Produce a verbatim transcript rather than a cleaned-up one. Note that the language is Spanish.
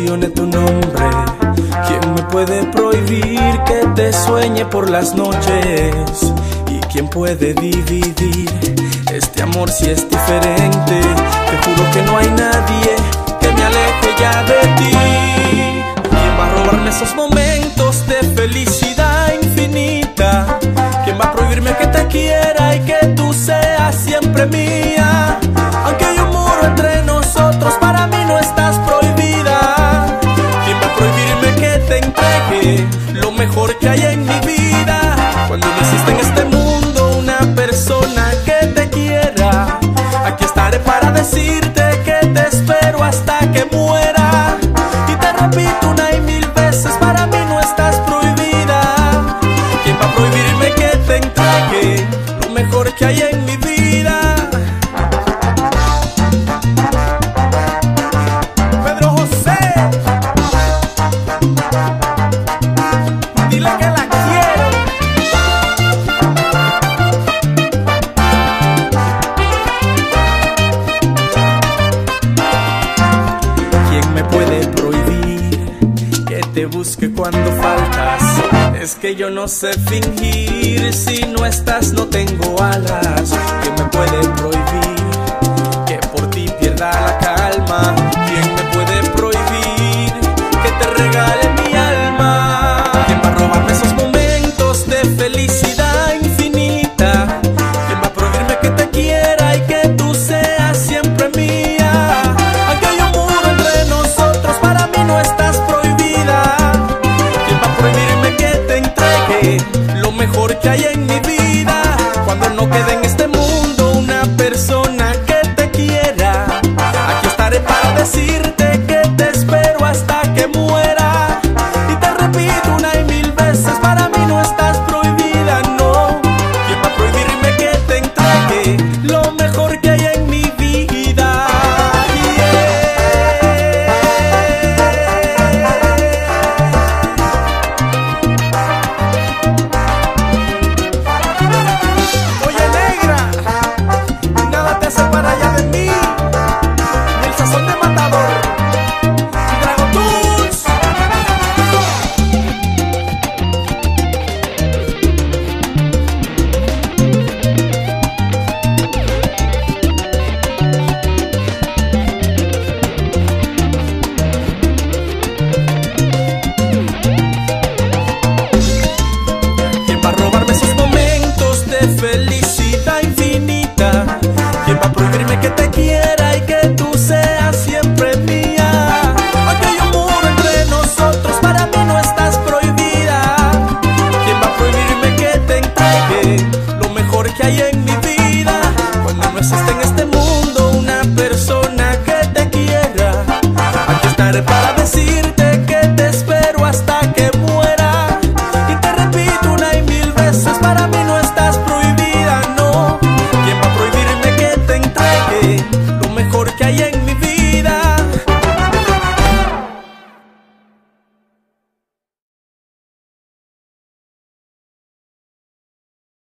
mencione tu nombre. ¿Quién me puede prohibir que te sueñe por las noches? ¿Y quién puede dividir este amor si es diferente? Te juro que no hay nadie que me aleje ya de ti. ¿Quién va a robarme esos momentos de felicidad infinita? ¿Quién va a prohibirme que te quiera y que tú seas siempre mía? Aunque hay un muro entre nosotros, para mí no estás prohibida. ¿Quién va a prohibirme que te entregue lo mejor que hay en mi vida? Cuando no existe en este mundo una persona que te quiera, aquí estaré para decirte que te espero hasta que muera. Y te repito una y mil veces, para mí no estás prohibida. ¿Quién va a prohibirme que te entregue lo mejor que hay en mi vida? Pedro José, dile que la quiero. ¿Quién me puede prohibir que te busque cuando faltas? Es que yo no sé fingir, si no estás no tengo alas. ¿Quién me puede prohibir